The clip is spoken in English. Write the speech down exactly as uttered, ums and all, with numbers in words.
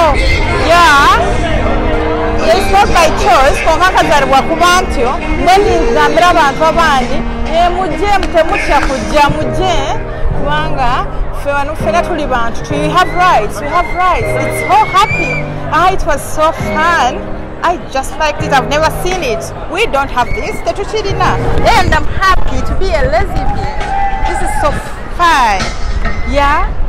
yeah, it's not by choice. Konka kazalibwa kuba ntyo mwendizambira abantu abandi mujje mutemutya kujja mujje kubanga ffe wano ffena tuli bantu. We have rights, we have rights. It's so happy. Ah, it was so fun. I just liked it. I've never seen it. We don't have this. Tetuchirina. And I'm happy to be a lesbian. This is so fun. Yeah.